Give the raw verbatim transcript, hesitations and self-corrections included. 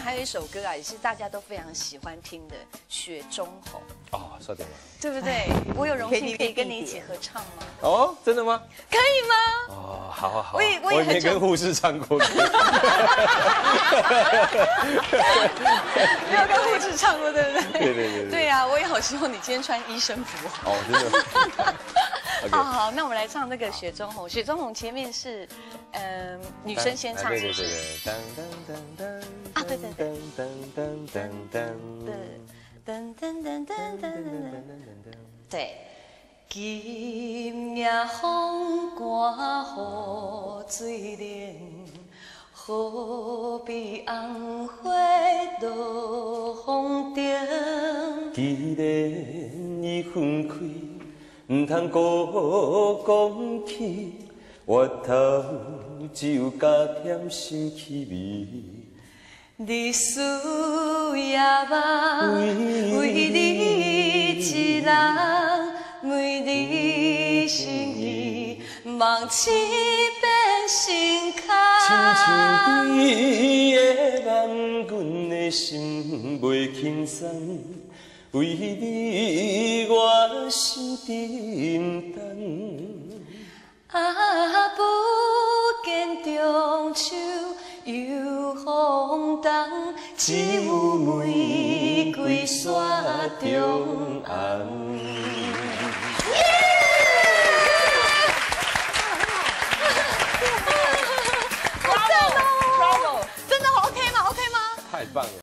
还有一首歌啊，也是大家都非常喜欢听的《雪中红》 哦，说对了， 对不对？我有荣幸可以跟你一起合唱吗？ 哦，真的吗？ 可以吗？ 哦，好好好。 我也我也很没跟护士唱过歌。 没有跟护士唱过，对不对？ 对对对。 对呀，我也好希望你今天穿医生服。 哦，真的。 好好，那我们来唱这个《雪中红》。《雪中红》前面是，嗯，女生先唱， 对是不是？ 对对对，当当当当啊，对对对， 当当当当噔噔噔噔噔噔噔，对。今夜风寒雨水凉，好比红花落风中。 既然已分开。唔通孤讲起，我头只有加添心气味。 日思夜梦，为你一人，为你心意，梦痴变心空。 亲像你的梦，阮的心袂轻松。为你，我心沉重。 啊，不见中秋又风动，只有玫瑰雪中红。好赞哦！真的 OK 吗 ？OK 吗？ 太棒了。